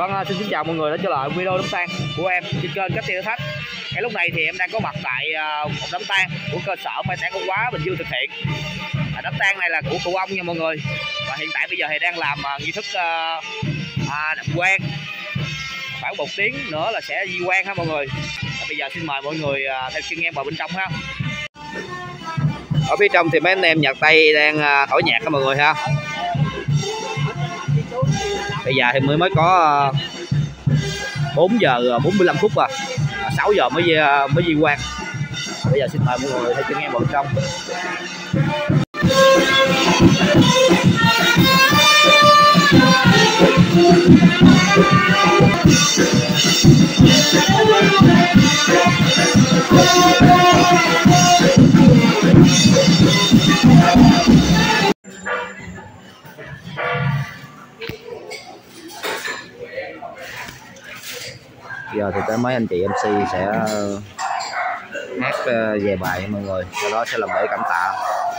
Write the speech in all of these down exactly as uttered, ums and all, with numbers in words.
Con xin kính chào mọi người đã trở lại video đám tang của em trên kênh Cáp Tiên Thử Thách. Ngay lúc này thì em đang có mặt tại một đám tang của cơ sở mai táng Công Quá Bình Dương thực hiện. Đám tang này là của cụ ông nha mọi người. Và hiện tại bây giờ thì đang làm nghi thức à, đập quan. Khoảng một tiếng nữa là sẽ di quan ha mọi người. Và bây giờ xin mời mọi người theo chân em vào bên trong ha. Ở phía trong thì mấy anh em nhạc Tây đang thổi nhạc ha mọi người ha. Bây giờ thì mới mới có bốn giờ bốn mươi lăm phút à, sáu giờ mới mới di quan. Bây giờ xin mời mọi người theo chân em vào bên trong. Giờ thì tới mấy anh chị em xê sẽ hát về bài mọi người, sau đó sẽ làm lễ cảm tạ.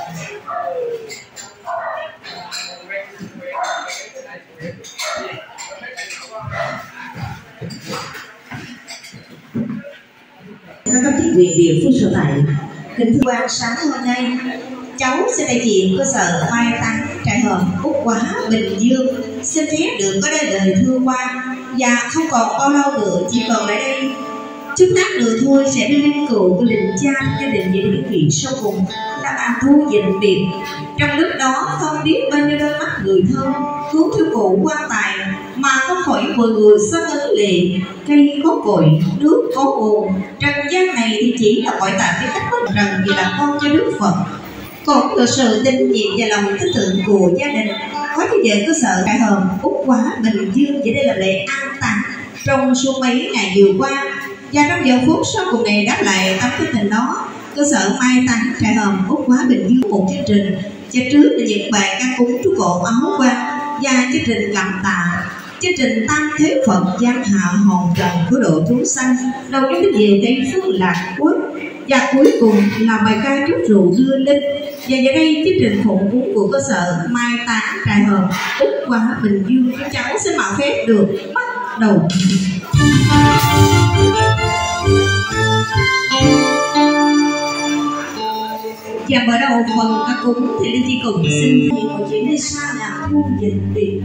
Các cấp chính quyền địa phương sở tại, kính thưa quan, sáng hôm nay cháu sẽ đại diện cơ sở mai táng trại hòm Úc Quá Bình Dương xin phép được có đây lời thưa quan. Và không còn bao lâu nữa, chỉ còn lại đây chút lát nữa thôi sẽ đưa linh cữu của linh cha gia đình về những vị sau cùng là bà Thu dình biệt. Trong lúc đó không biết bao nhiêu đôi mắt người thân cứu cho cụ quan tài mà không khỏi mọi người xót ấn lệ. Cây có cội, nước có nguồn, trần gian này thì chỉ là cõi tạm cái cách bất trần vì là con cho Đức Phật. Còn được sự tin nhiệm và lòng thích thượng của gia đình có như vậy cơ sở trại hòm Úc Quá Bình Dương về đây là lễ an táng trong suốt mấy ngày vừa qua. Và trong giờ phút sau cùng này đáp lại tấm cái tình đó, cơ sở mai táng trại hòm Úc Quá Bình Dương một chương trình và trước là những bài ca cúng chú cổ áo quan và chương trình cảm tạ, chương trình tam thế Phật gian hạ hồn trần cứu độ chúng sanh, đầu đến cái về tây phương lạc quốc, và cuối cùng là bài ca chúc rượu đưa linh. Và giờ đây chương trình phụng cúng của cơ sở mai táng trại hòm Úc Quá Bình Dương các cháu xin mạo phép được bắt đầu. Và mở đầu phần ca cúng thì linh chi cùng xin thầy của chị Lê Sa là Thu dình biệt.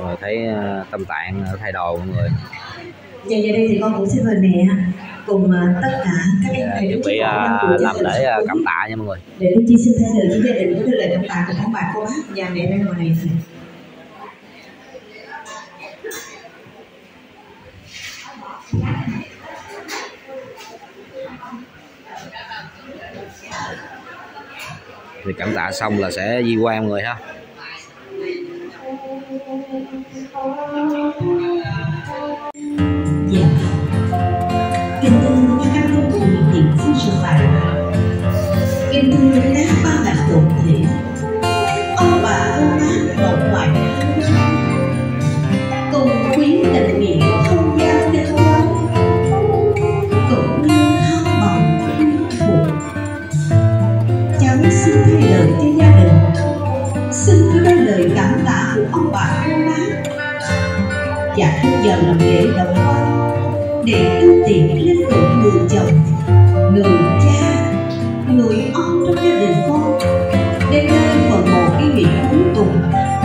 rồi thấy tâm trạng thay đổi mọi người. Và giờ đây thì con cũng xin mời mẹ cùng tất cả các em thầy chuẩn bị uh, làm lễ uh, cảm tạ nha mọi người. Để Linh Chi xin thay lời cho gia đình có lời cảm tạ của ông bà cô bác và mẹ đang ngồi này. Thì cảm tạ xong là sẽ di quan mọi người ha. Dạ. Kính thưa các anh chị hiện phương sự tại, kính thưa các ba bạn tổng thể, ông bà cô bác nội ngoại, cùng quý tình nghĩa không gian kết nối, cũng như thao bồng phụ. Cháu xin thay lời cho gia đình, xin thay lời cảm tạ của ông bà cô bác. Và bây giờ làm lễ động quan để ưu tiện lên tuổi người chồng, người cha, người ông trong gia đình con, đến nơi phần một ý nghĩa cuối cùng.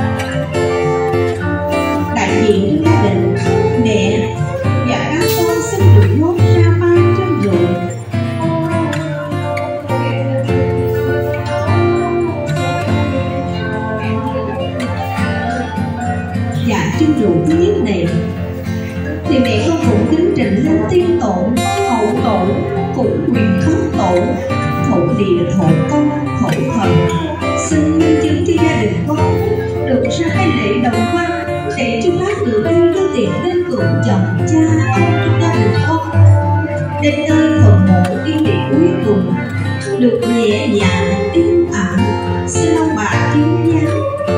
Đại diện cho gia đình, mẹ và các con xin được nốt ra vai trên ruộng. Dạ trên ruộng thứ nhất này thì mẹ con cũng kính trình lên tiên tổ, hậu tổ, cũng quyền pháp tổ, thổ địa, thổ công, thổ thần. Xin nhân chứng cho gia đình con được ra hai lễ đồng quan để chúng lát được đi đưa tiền lên cựu chồng cha ông trong gia đình con. Đến nơi phần mộ ý nghĩa cuối cùng được nhẹ nhàng yên ả. Xin ông bà chứng giám.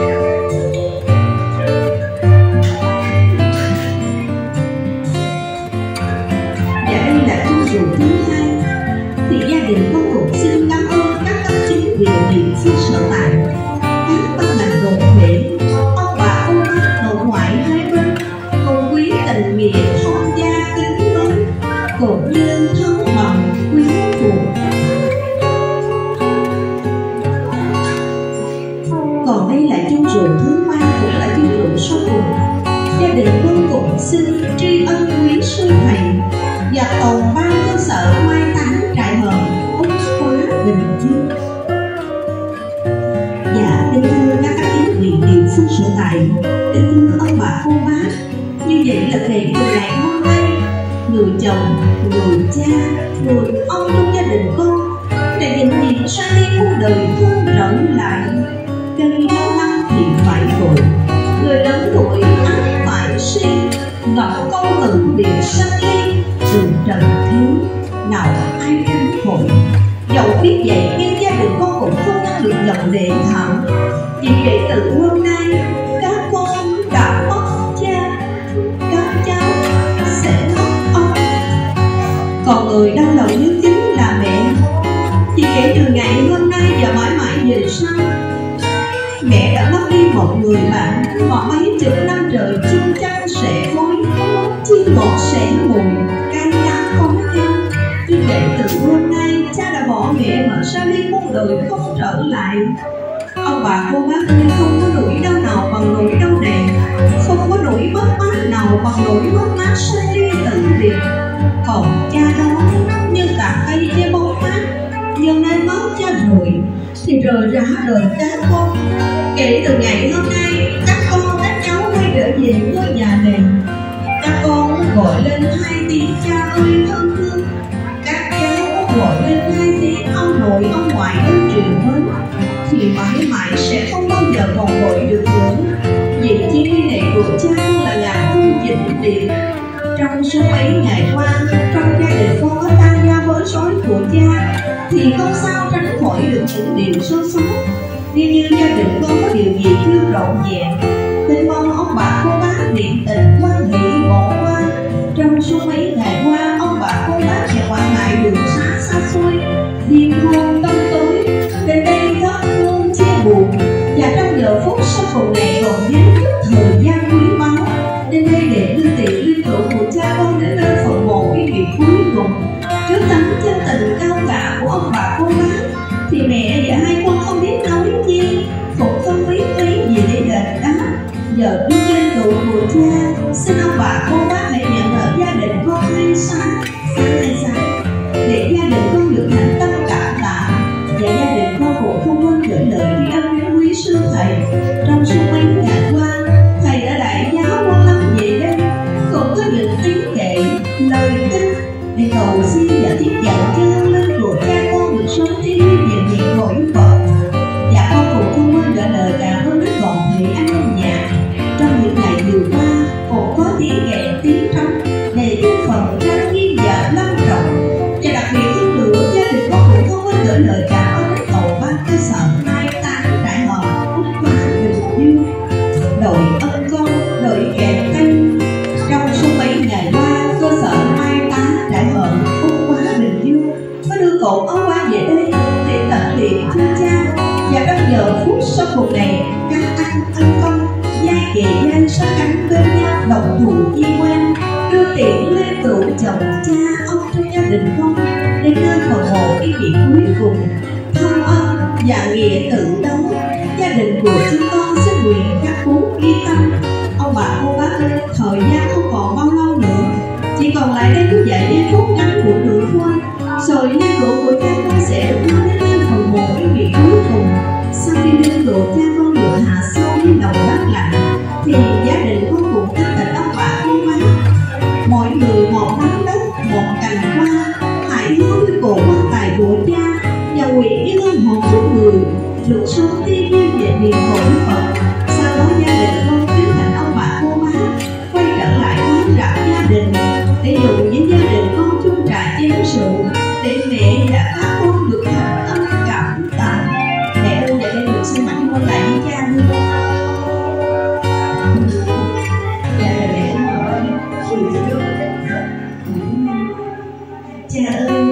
Ruộng thứ hai thì gia đình con cũng xin cảm ơn các cấp chính quyền địa phương sở tại, các ban ngành đoàn thể, ông bà cô bác nội ngoại hai bên, cùng quý tình nghĩa thông gia kính mến, cũng như thân bằng quý phụ. Còn đây là chung ruộng thứ ba, cũng là chung ruộng sau cùng. Gia đình con cũng xin tri ân quý sư thầy và toàn ban cơ sở mai táng trại hòm Úc Hóa Bình Dương. Dạ kính thưa các cấp chính quyền địa phương sở tại, kính thưa ông bà cô bác, như vậy là ngày từ ngày hôm nay, người chồng, người cha, người ông trong gia đình con đã nhìn nhìn ra đi cuộc đời không trở lại. Cây lâu năm thì phải vội, người lớn tuổi ắt phải sinh, ngọc câu ngữ biệt sanh ly. Đường trần thế nào ai tranh khỏi. Dẫu biết vậy nhưng gia đình con cũng không ngăn được lòng lệ thảm. Vì vậy từ hôm nay các con đã mất cha, các cháu sẽ mất ông. Còn người đau lòng nhất chính là mẹ. Vì kể từ ngày hôm nay và mãi mãi về sau, mẹ đã mất đi một người bạn mà mấy chục năm trời chung chăn sẻ phối, chim ngọt sẻ mùi, cay đắng có nhau. Vì vậy từ hôm nay cha đã bỏ mẹ mà ra đi cuộc đời không trở lại. Ông bà cô bác ơi, không có nỗi đau nào bằng nỗi đau này, không có nỗi mất mát nào bằng nỗi mất mát sanh ly tử biệt. Còn cha đó như tàn cây che bóng mát, nhưng nay mất cha rồi thì rời rã đời các con. Kể từ ngày hôm nay các con các cháu quay trở về ngôi nhà này, các con gọi lên hai tiếng cha ơi thân thương, các cháu gọi lên hai tiếng ông nội ông ngoại ơi triều mến, thì mãi mãi sẽ không bao giờ còn gọi được nữa. Vì chi nghi lễ của cha là ngàn hương vĩnh viễn. Trong suốt mấy ngày qua, trong gia đình con có tan gia bối rối của cha, thì không sao tránh khỏi được những điều sơ sót. Nếu như gia đình con có điều gì chưa trọn vẹn, nên mong ông bà cô bác niệm tình quan hệ bỏ qua. Trong suốt mấy ngày qua, ông bà cô bác sẽ quản ngại đường xa xa xôi, đêm hôm tâm tối, đến đây thắp hương chia buồn. Và trong giờ phút sau cùng này còn nhớ thời gian quý báu, đến đây để đưa tiền linh cữu của cha con đến nơi phần mộ cái việc cuối cùng. Trước tấm chân tình cao cả của ông bà cô bác, thì mẹ và hai con không biết nói gì, cũng không biết lấy gì để đền đáp. Giờ đưa lên cửu của cha, xin ông bà cô bác hãy nhận ở gia đình con hay sáng sáng hay sáng để gia đình con được thành tâm cảm tạ, và gia đình con cũng không quên gửi lời tri ân đến quý sư thầy. Trong suốt mấy ngày qua, thầy đã đại giáo quan lâm về đây, cũng có những tiếng kệ lời ca để cầu xin và tiếp dẫn cho hương linh của cha con được sống tiến về miền cõi Phật. Và con cũng không quên gửi lời cảm ơn đến toàn thể anh nhà. Trong những ngày vừa qua, cũng có tiếng kệ tiếng trống để giúp phần trang nghiêm và lâm trọng. Và đặc biệt hơn nữa, gia đình con cũng không quên gửi lời cảm ơn đến tổ ban cơ sở mai táng đại học Úc Hóa Bình Dương, đội ân công, đội kệ thanh. Trong suốt mấy ngày qua, cơ sở mai táng đại học Úc Hóa Bình Dương có đưa cậu ông qua về đây để tận liệm cho cha. Và trong giờ phút sau cùng này, các anh ân công giai kệ giai sát cánh bên nhau đồng thủ chi quan, đưa tiện lên trụ chồng cha ông trong gia đình con đến nơi phần mộ cái việc cuối cùng thân ân và nghĩa tử đó. Gia đình của chúng con xin nguyện các phú ghi tâm. Ông bà cô bác ơi, thời gian không còn bao lâu nữa, chỉ còn lại đây cứ dạy giây phút ngắn của nửa thôi, rồi linh cữu của cha con sẽ được đưa đến nơi phần mộ cái việc cuối cùng. Sau khi linh cữu cha con được hạ sâu với lòng đất lạnh, thì gia đình con cũng tất cả ông bà cô bác, mỗi người một nắm đất, một cành hoa, hãy hướng cổ quan tài của cha và nguyện với linh hồn của người được sống tiên nhiên về miền cõi Phật. Sau đó gia đình con tiến hành ông bà cô bác quay trở lại quán rạp gia đình để dùng với gia đình con chung trà chén rượu để mẹ và các con được thành tâm cảm tạ. Mẹ ơi, để được xin mạnh con lại với cha luôn. Dạ rồi mẹ cũng hỏi cha ơi,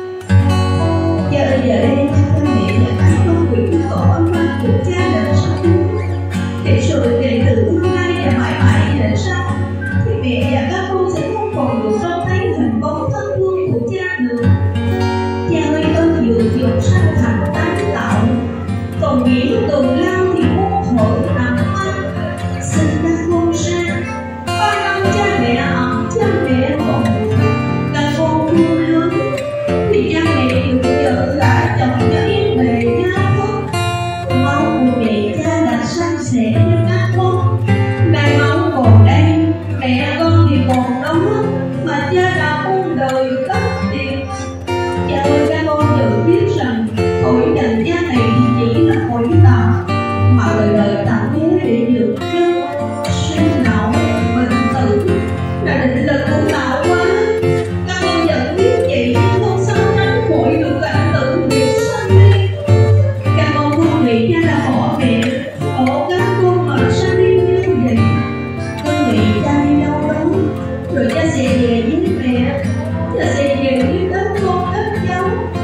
cha ơi, giờ đây cha mẹ và các con nguyện của tổ ông bà của cha đã sống để rồi kể từ hôm nay và mãi mãi về sau thì mẹ và các con sẽ không còn được trông thấy hình bóng thân thương của cha nữa. Cha ơi, ơn dường dồn sanh thành tái tạo, còn nghĩa từ lao thì muôn thổi nằm ăn. Xin các con ra ba năm cha mẹ ấm, cha mẹ còn các con thương lớn thì cha mẹ được vợ gả chồng cho yên bề gia quốc. Máu của mẹ cha đã san sẻ với các con, nay máu còn đây, mẹ con thì còn đó, mà cha đã muôn đời cất tiền. Cha ơi, các con tự biết rằng cõi trần gian này chỉ là cõi tạm, mà đời đời tạm thế để được chân sinh lão bệnh tử là định lực của tạo hóa. Các con vẫn biết vậy nhưng không sao tránh khỏi được cảnh tử nghiệp sanh đi. Các con không nghĩ cha đã bỏ mẹ bỏ các con mà sao đi như vậy. Con nghĩ cha đi đâu đó rồi cha sẽ về với mẹ, cha sẽ về với các con các cháu,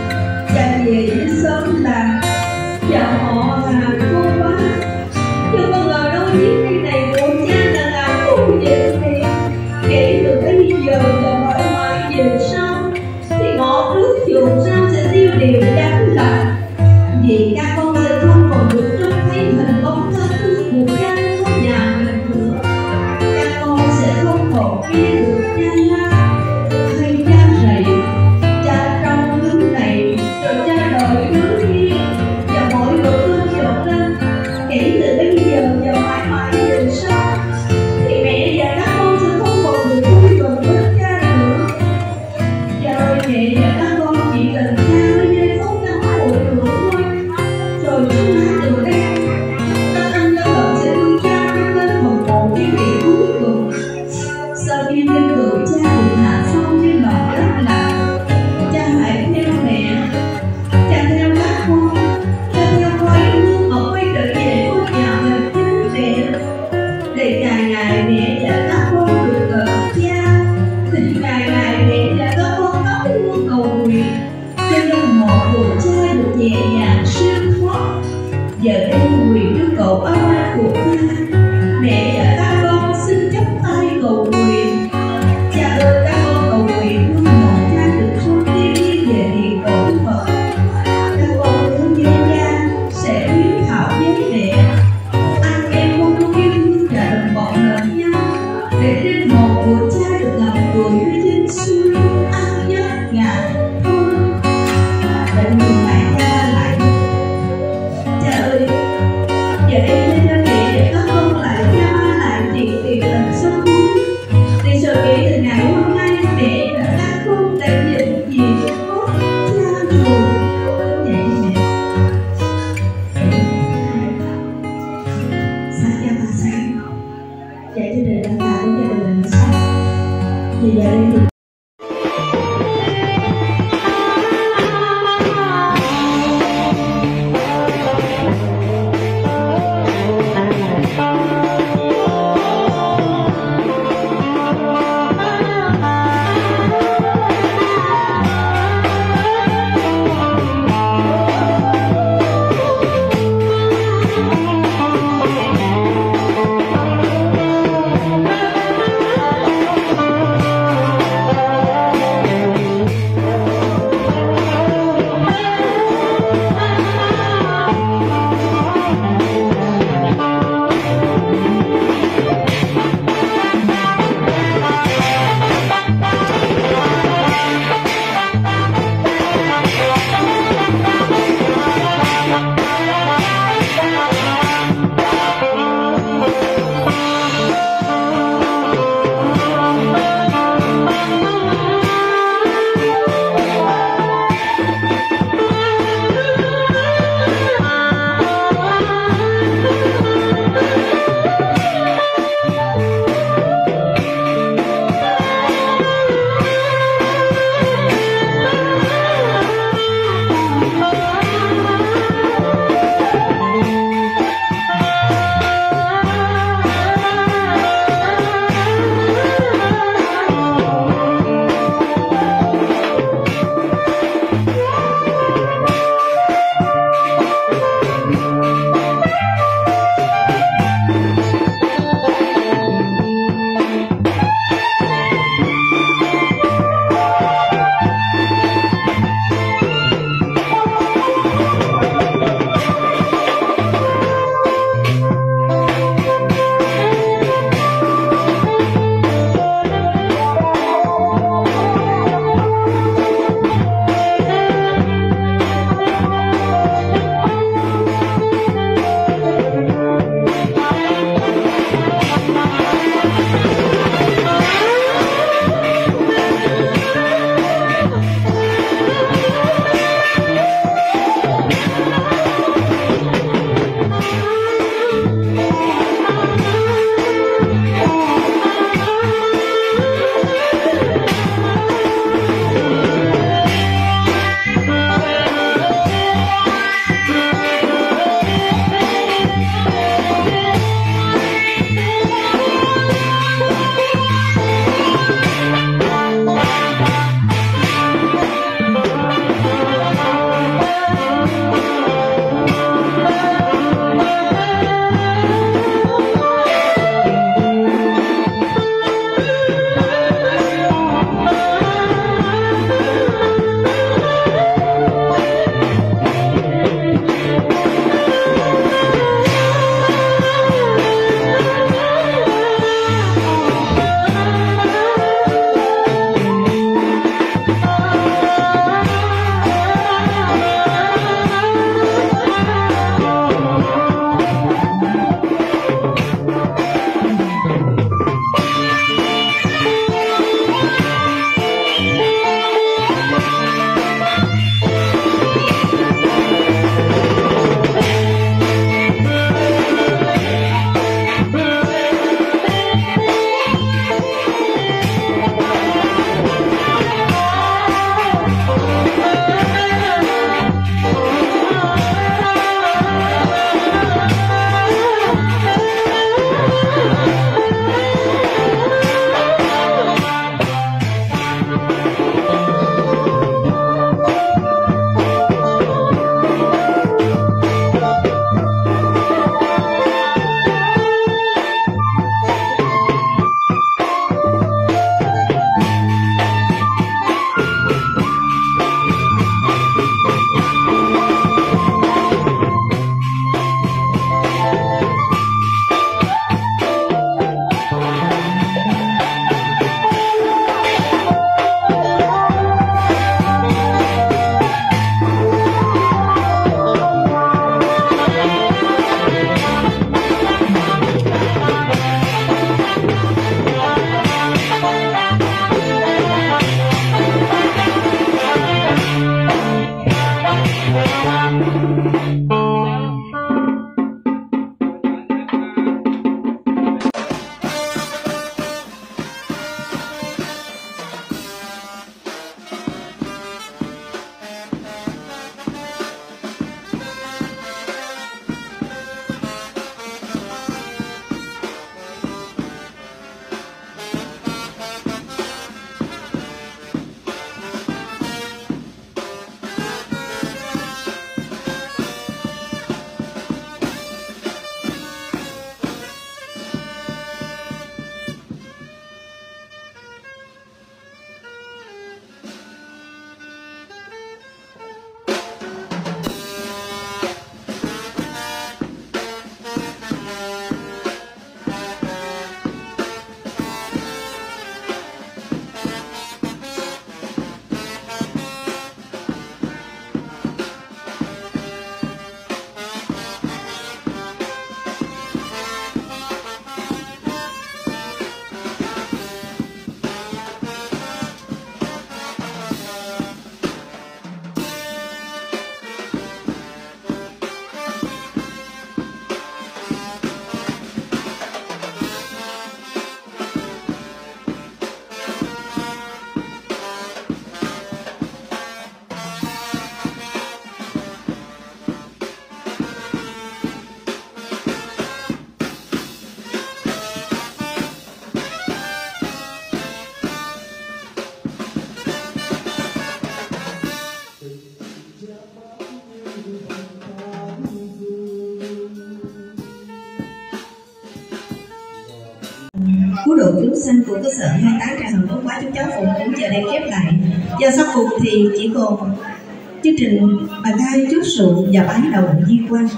cha về với xóm làng và họ hàng cô bác. Nhưng con ngờ đâu chuyến đi này của cha là làm cô về mẹ, kể từ bây giờ và mãi mãi về sau thì ngọn nước dù sao sẽ tiêu điều đáng lạnh, vì các con sẽ không còn được trông thấy hình bóng thân thương của cha trong nhà mình nữa. Các con sẽ không còn nghe được cha la hay cha rầy, cha trong hướng này rồi cha đợi hướng kia, và mỗi bữa cơm dọn lên kể từ bây giờ và mãi mãi về sau thì mẹ và các con sẽ không còn được vui gần với cha nữa. Cha ơi, mẹ và các con chỉ cần cha với giây phút ngắn ngủi nữa thôi, rồi chúng ta từ đây các anh các bạn sẽ đưa cha đến lên phần mộ cái vị cuối cùng. Sau khi linh cữu cha được hạ xong trên lòng đất lạnh, cha hãy theo mẹ, cha theo các con, cha theo quay hương ở quay trở về ngôi nhà mình với mẹ, để ngày ngày mẹ và các con được gần cha, thì ngày ngày mẹ và các con thắp hương cầu nguyện cho linh hồn của cha được nhẹ nhàng siêu thoát. Giờ đây nguyện đưa cậu áo hoa của cha, mẹ và các con xin chắp tay cầu nguyện. Cha ơi, các con cầu nguyện hương hồn cha được xuống tiên đi về miền cõi Phật. Các con hứa với cha sẽ hiếu thảo với mẹ, anh em không yêu thương và đồng bọn lẫn nhau. cứu độ cứu sinh của cơ sở hai mươi tám trại hòm Úc Quá chúng cháu Phụng cũng giờ đây khép lại. Giờ sau cùng thì chỉ còn chương trình bài ca chúc sụ và bái đầu di quan.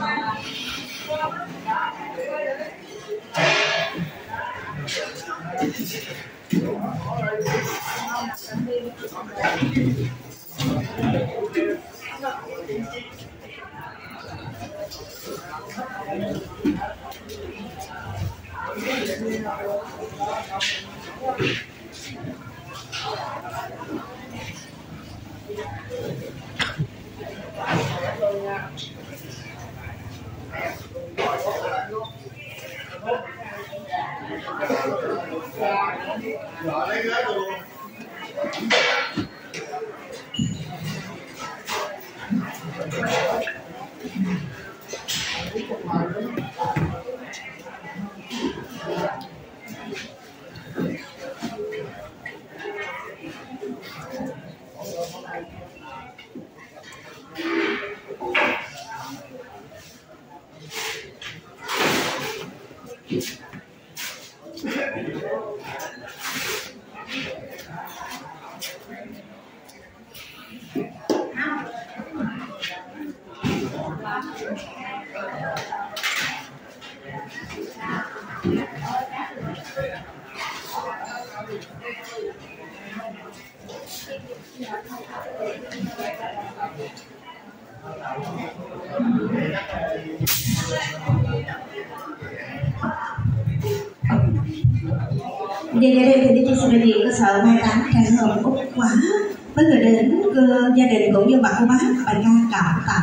Giờ đây thì đi chia sẻ đại diện cơ sở hai mươi tám trại hòm Úc Quá với người đến cơ gia đình cũng như bà cô bác bài ca cảm tạ.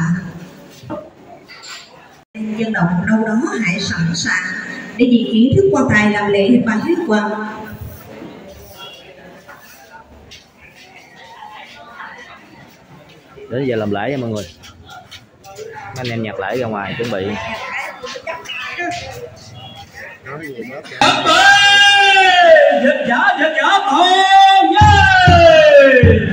Dân động đâu đó hãy sẵn sàng để di kiến thức quan tài làm lễ hình bài huyết quang. Đến giờ làm lễ nha mọi người. Anh em nhặt lễ ra ngoài chuẩn bị. Dịch giả dịch giả tội yeah!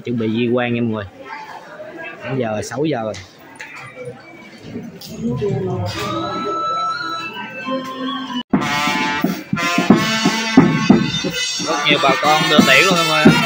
chuẩn bị di quan nha mọi người. Bây giờ sáu giờ rồi. Rất nhiều bà con đưa tiễn luôn mọi người.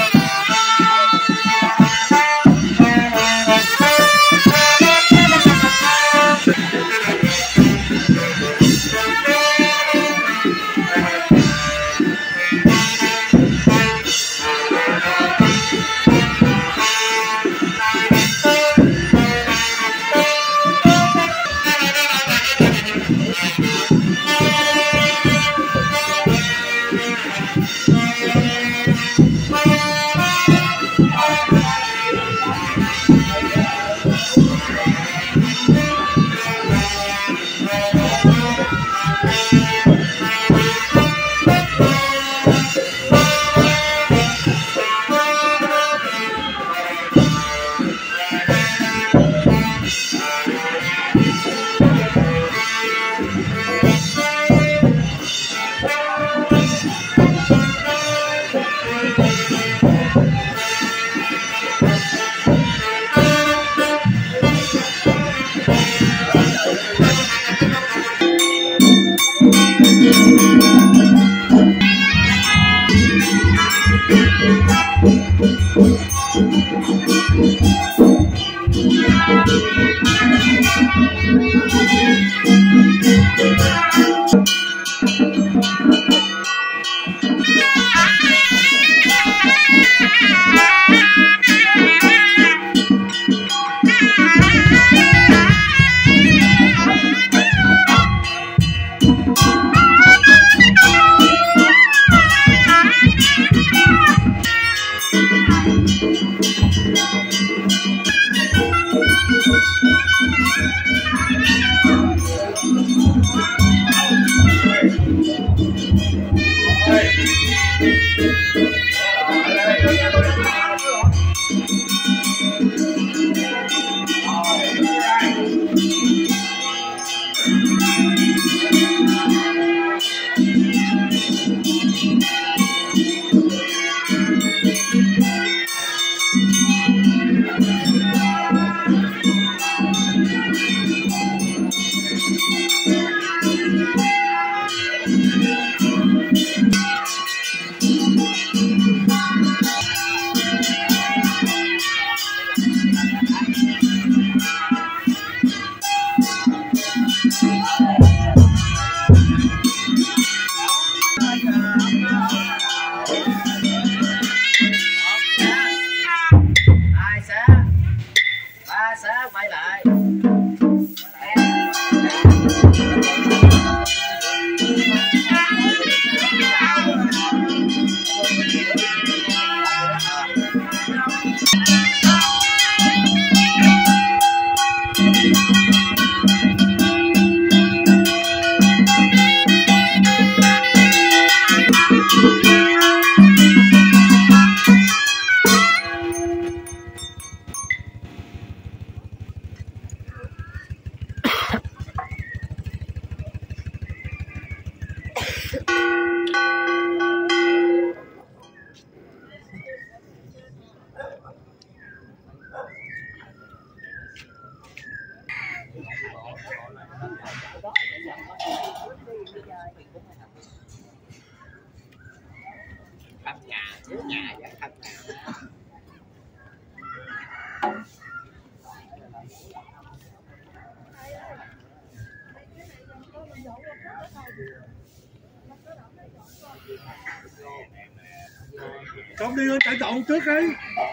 Con đi lên trại dọn trước đi.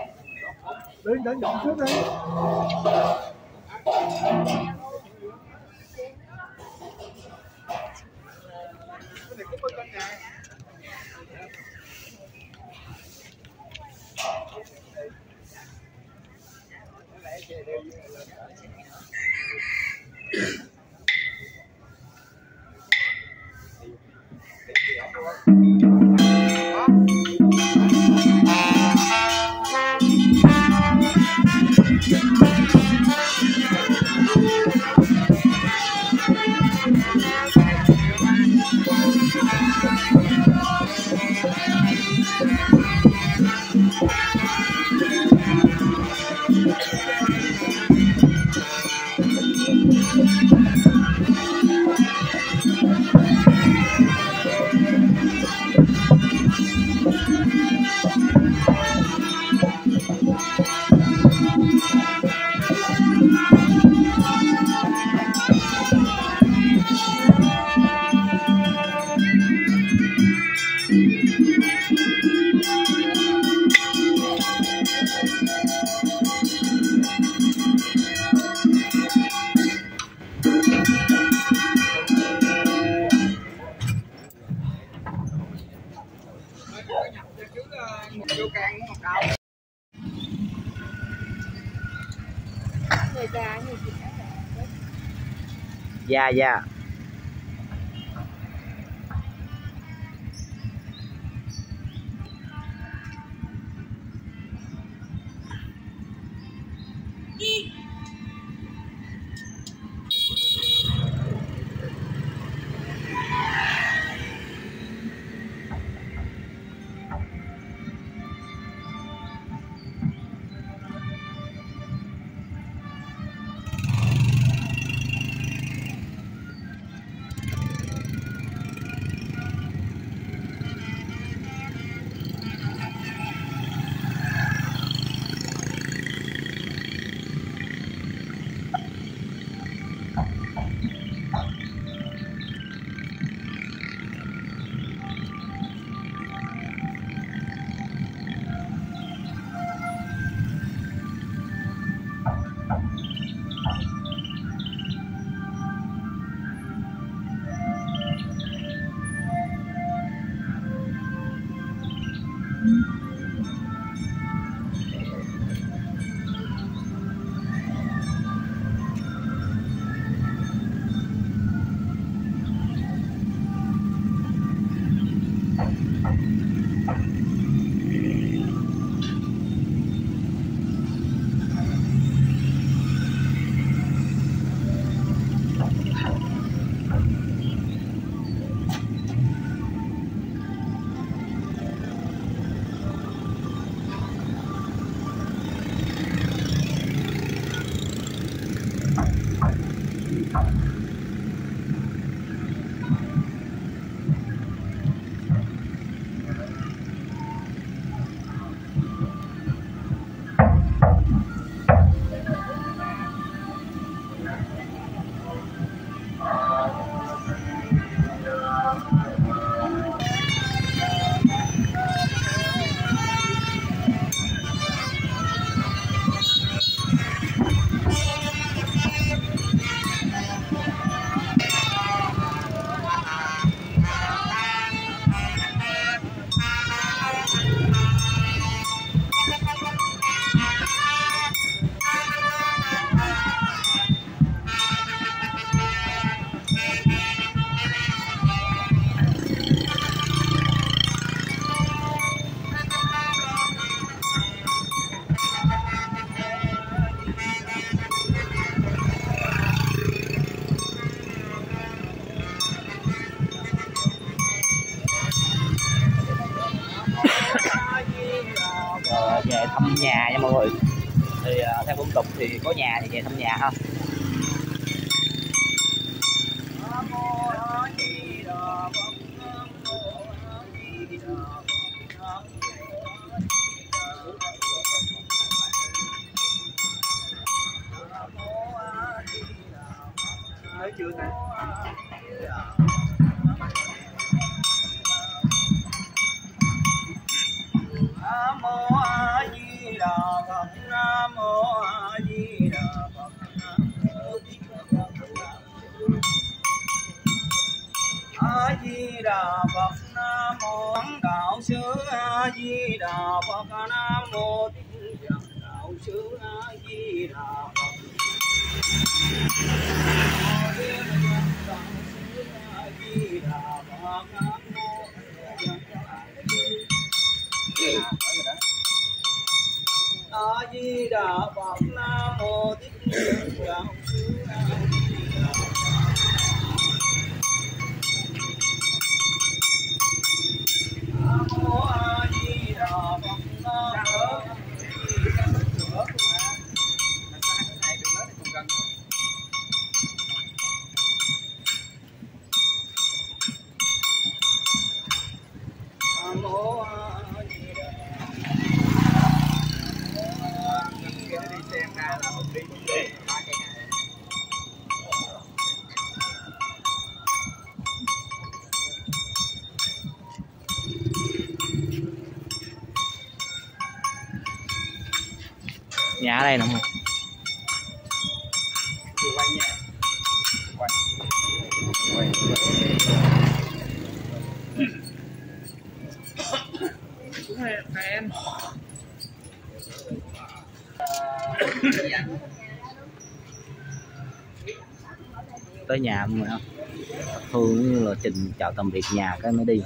Đi trại dọn trước đi. Dạ dạ. Về thăm nhà nha mọi người. Thì uh, theo phong tục thì có nhà thì về thăm nhà ha. Thấy chưa ta? Nam mô A Di Đà Phật. Nam mô A Di Đà Phật. A Di Đà Phật. Nam mô Đạo sư A Di Đà Phật. Nam mô Đạo sư A Di Đà Phật. A Di Đà Phật. A Di Đà Phật. Nam mô Thích Ca Đạo sư A Di Đà Phật. Nam mô A Di Đà Phật. Nam mô Nhà ở đây nè. Quay nha. Quay. Quay. Xuống em, em. tới nhà không ạ. Thương như là trình chào tạm biệt nhà cái mới đi.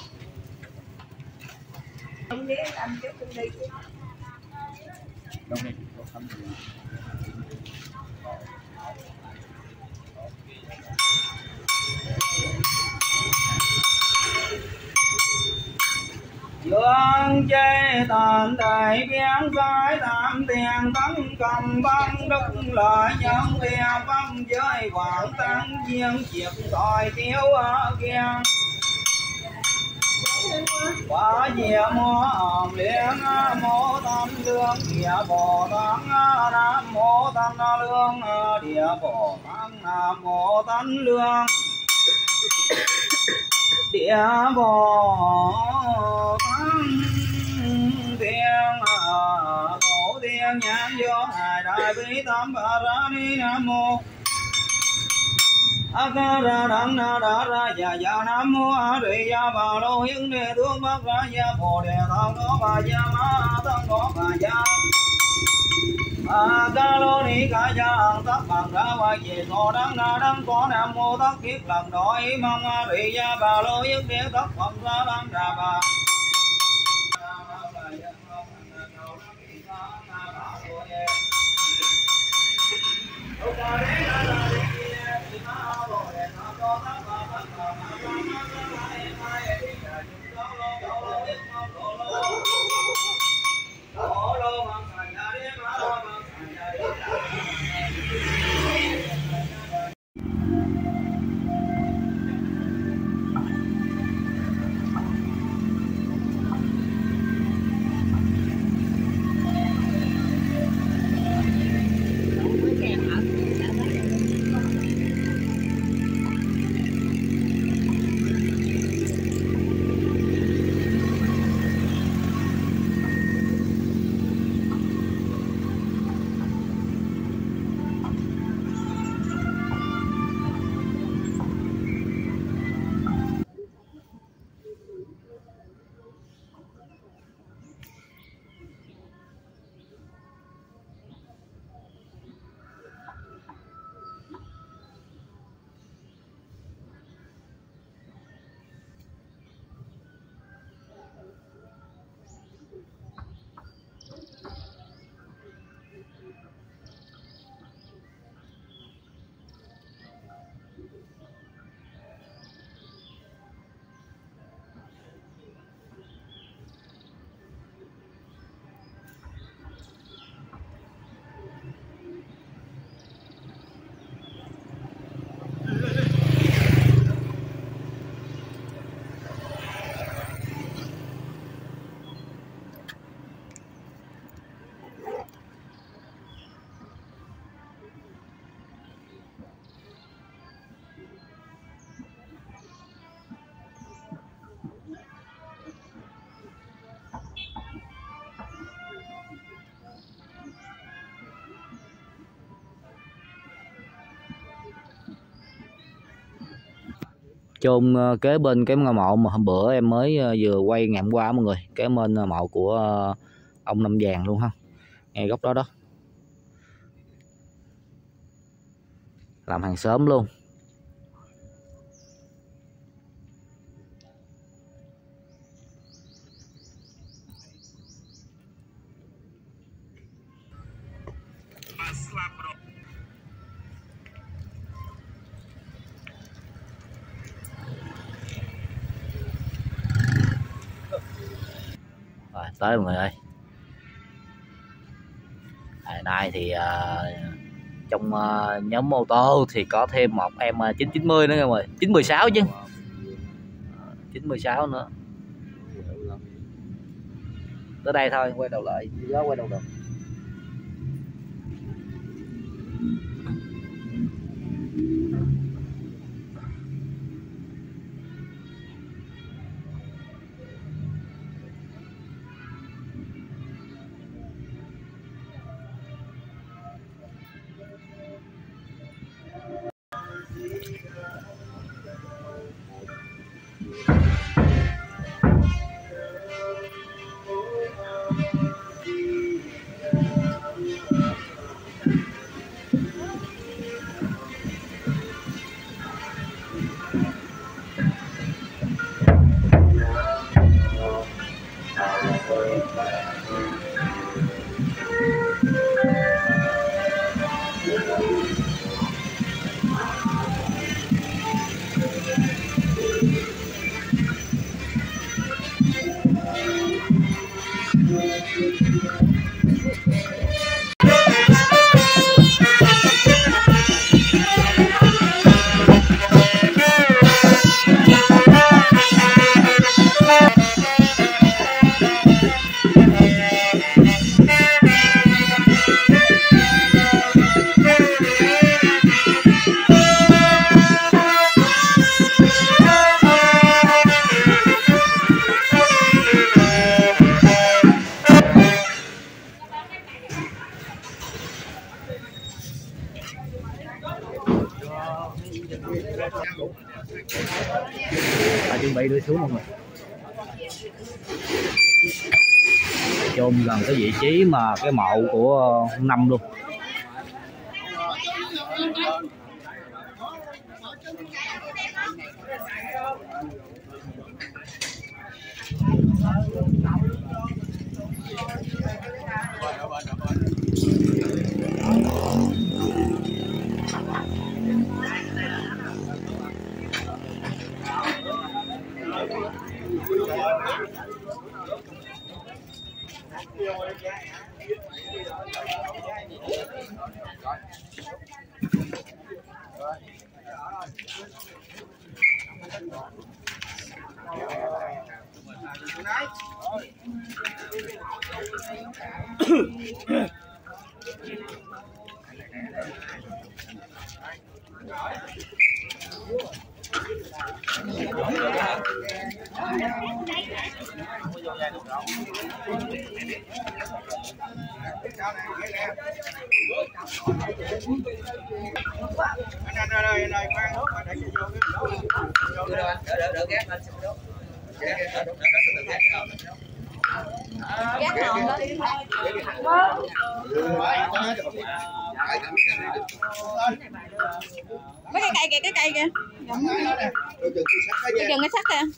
dương chế tàn đại biến giải tam tiền tấn cầm băng đức lợi nhân địa văn giới quảng tăng viên diệt tội tiêu ở kiên quả diệu mô hồng liên mô tâm lương địa bồ tát nam mô tâm lương địa bồ tát nam mô tâm lương địa bồ tát thiên tổ thiên nhãn vô hài đại bi tâm bà ra ni nam mô a ca ra đăng na đa ra ya ya nam mô a di đà bà lô hiến đề tướng bắc ra ya bồ đề tăng có bà ya ma tăng có bà ya a ca lô ni ca ya tất bằng ra và về thọ đăng na đăng có nam mô tất kiết lần đội mong a di đà bà lô hiến đề tất bằng ra đăng ra bà chôn kế bên cái ngôi mộ mà hôm bữa em mới vừa quay ngày hôm qua mọi người, kế bên mộ của ông Năm Vàng luôn ha, ngay góc đó đó, làm hàng xóm luôn. Rồi, tới mọi người ơi. Ngày nay thì uh, trong uh, nhóm ô tô thì có thêm một em uh, chín chín mươi nữa nha mọi người, chín mười sáu chứ, chín mười sáu nữa. Tới đây thôi, quay đầu lại, đó quay đầu được. Ta chuẩn bị đưa xuống mọi người. Chôn gần cái vị trí mà cái mộ của Năm luôn. Ghét hồn đó. Mấy cái cây kìa, cái cây kìa. Cái chừng cái sắt kìa.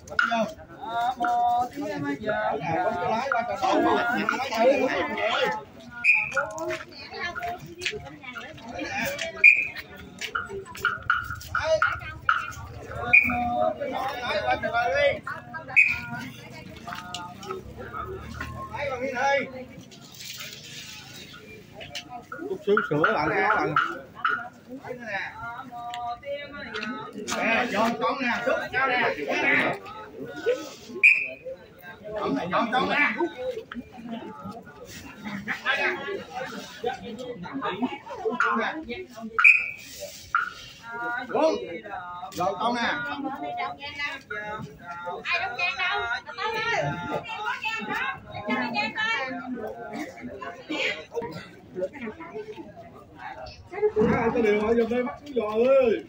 Chút xíu sửa lại cái đó lại. Nè, chọn con nè, xúc cao nè. Chọn này, chọn con nè. Bốn. Rồi con nè. Ai đóng trang đâu? Tao ơi. Cho nó trang coi. À, cái điều ở dùm đây bắt giò ơi.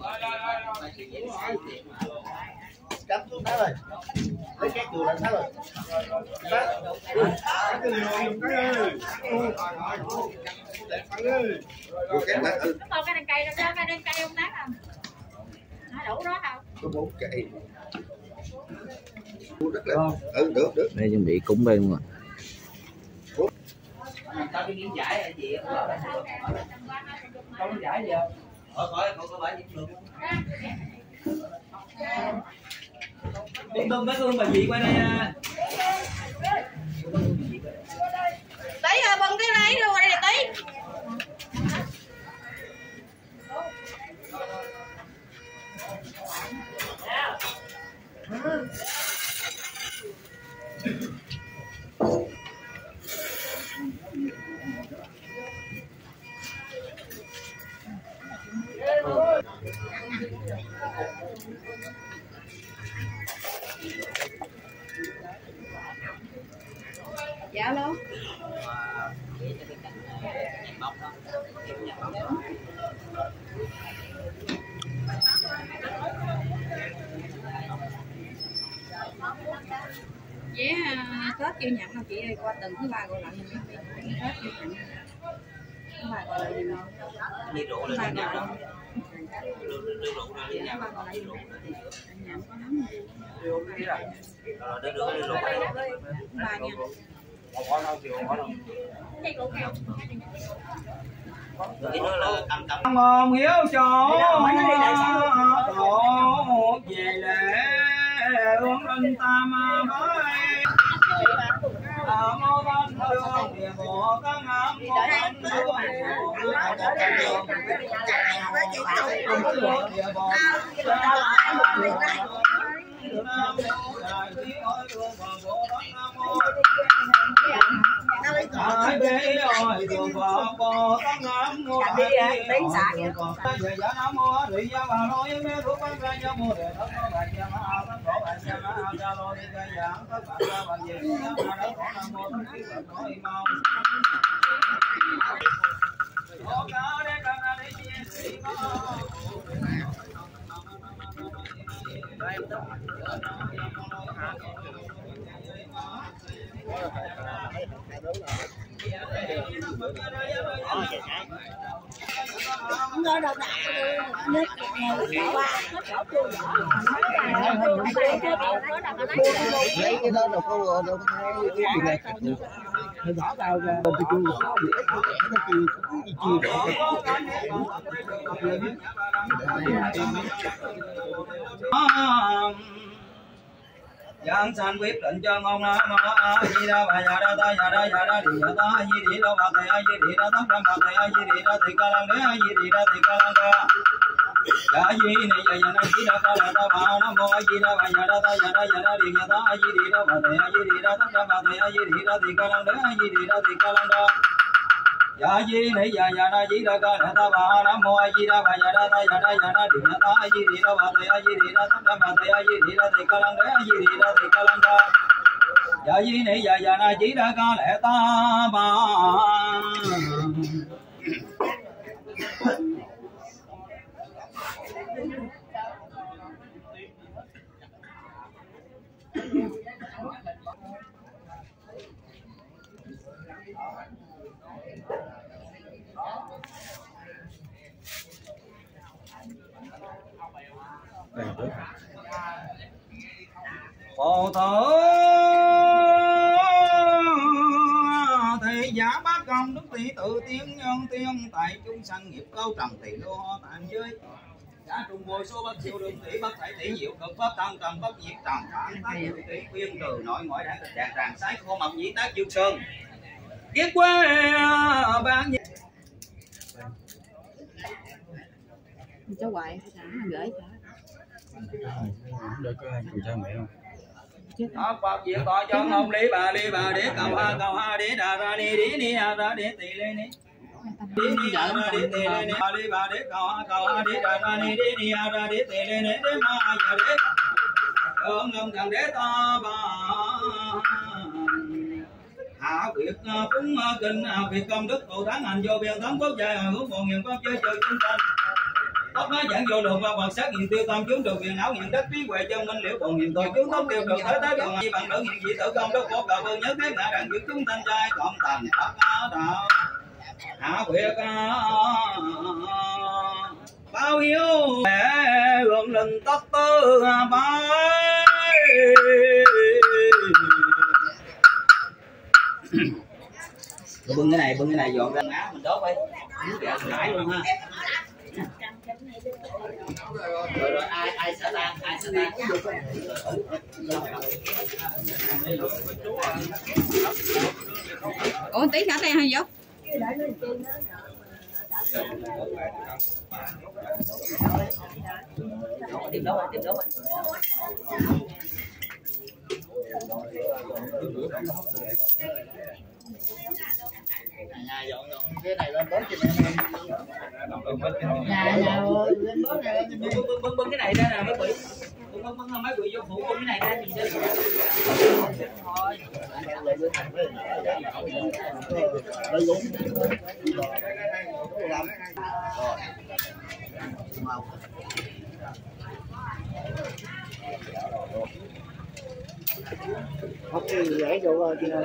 Cắm xuống đá rồi. Lấy cái cừu lại đá rồi. Cái điều ở dùm cái ơi. Ơi. Rồi cái lại ừ. Còn cái đằng cây đâu đó, cái đằng cây ông nát không? Nó đủ đó không? Có bốn cây. Đất lên. Ừ, được, được. Đây chuẩn bị cúng đây luôn rồi. Tao đi nghiên giải là gì? Không giải gì không? Khỏi khỏi khỏi có bãi được. Con tôm mấy con bà gì qua đây nha. Tí ơi, bưng cái lấy luôn đây là tí. Dạ alo. Vé Tết chưa nhận đâu chị ơi, qua tuần thứ ba gọi lại mình đi. Tết chưa nhận. Thứ ba gọi lại mình đâu. Đi rượu lên nhà đâu. Đưa rượu ra đi nhà. Nhận có nắm gì. Rượu đi rồi. Ờ đưa rượu đi rượu. Ba nha. Một con đâu thì một con đâu. Cái đó là cầm cầm. Ngon hiếu cho tổ về lễ hướng linh tam bái. Mô văn đường địa bộ các ngắm mô văn đường địa bộ ai bế ơi đường vợ bò các ngắm mô văn đường về giá nam mô rị gia bà lôi mê thuốc văn ca gia mô đề thất mô bạch gia ma thất khổ bạch gia ma gia lô đi ca giảng thất bạch gia bà về gia ma đất khổ nam mô thất khí bạch khổ y mau ô ca đê ca na đê chi sĩ mô Ngồi đầu đạn nước ngồi qua hết chỗ chưa lấy cái đó đâu có đâu có thấy cái gì này hơi bỏ vào ra bên kia nó bị ép nó kêu cái chi giang san quyết định cho ngon na ma a di đà bà ya đa ta ya đa ya đa di ya ta a di đi đâu bà thầy a di đi ra tất cả bà thầy a di đi ra thì ca lang đế a di đi ra thì ca lang đế ya di này ya ya na di đà ca la ta bà nam mô a di đà bà ya đa ta ya đa ya đa di ya ta a di đi đâu bà thầy a di đi ra tất cả bà thầy a di đi ra thì ca lang đế a di đi ra thì ca lang đế ya di này ya ya na di đà ca la ta bà nam mô a di đà bà ya đa ta ya đa ya đa di ya ta a di đi đâu bà thầy a di đi ra tất cả bà thầy a di đi ra thì ca lang đế a di đi ra thì ca lang đế ya di này ya ya na di đà ca la ta bà Phổ thử thì giả bá công đức tỷ tự tiến nhân tiên tại chúng sanh nghiệp câu trần tỷ lô tạm giới đã trùng bồi số bất siêu đường tỷ bất thể tỷ diệu cực bất tăng trần bất diệt trần phản tác tỷ khuyên trừ nội ngoại đã tình trạng tràn sái khô mập dĩ tác dương sơn kiết quê ban cháu hoài gửi để có hai cùng cha mẹ không? Đó, Phật diệu tọa cho ông lý bà lý bà đế cầu ha cầu ha đế đà ra ni đế ni ha ra đế tỳ lê ni đế ni ha ra đế tỳ lê ni bà lý bà đế cầu ha cầu ha đế đà ra ni đế ni ha ra đế tỳ lê ni đế ma ya đế ông ông thằng đế ta bà hạ việc phúng kinh việc công đức cầu tán hành vô biên tám quốc gia hướng một nghìn pháp chơi chơi chúng sanh tóc nói giảng vô lượng và quan sát hiện tiêu tâm chúng được quyền não hiện đất trí huệ chân minh liễu còn hiện tội chúng tóc tiêu được tới tới còn gì bằng nữ hiện dị tử công đức phổ cờ vương nhớ thế ngã đặng giữ chúng thanh trai cộng thành pháp đạo hạ việc bao nhiêu mẹ hưởng linh tất tư bái bưng cái này bưng cái này dọn ra ngã mình đốt đi nãy luôn ha. Rồi, rồi ai ai sẽ tan ai sẽ tan ủa tí khả tan hay dốc tiếp đâu tiếp đâu nhà dọn dọn cái này lên bớt cho nhà nhà lên bớt này bưng bưng bưng cái này ra nè mấy quỷ bưng bưng bưng mấy quỷ vô phụ bưng cái này ra nhìn chơi thôi học thì dễ vô rồi chị ơi.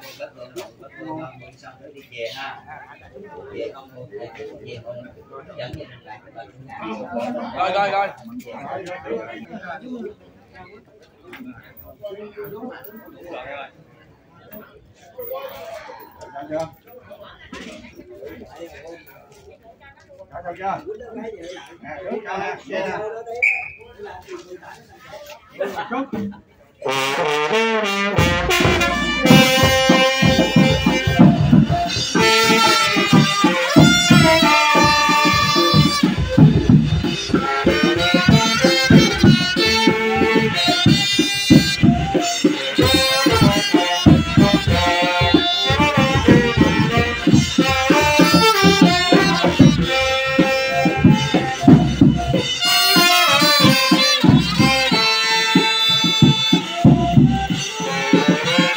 Đi về ha. Về không về không dẫn về lại. Rồi rồi rồi. Được chưa? Được chưa? Nè, vậy nè. Thank you.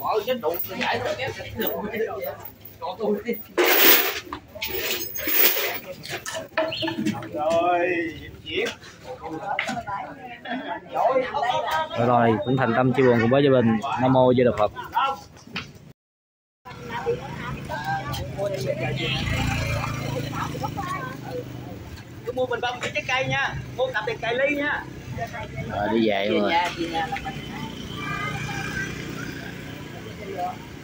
Ôi chết đủ giải được. Còn tôi đi. Rồi, diễn. Rồi, rồi cũng thành tâm chia buồn cùng với gia đình. Nam mô Di Đà Phật. Cứ mua bình bông cái trái cây nha, mua cặp tiền cây ly nha. Rồi đi về rồi.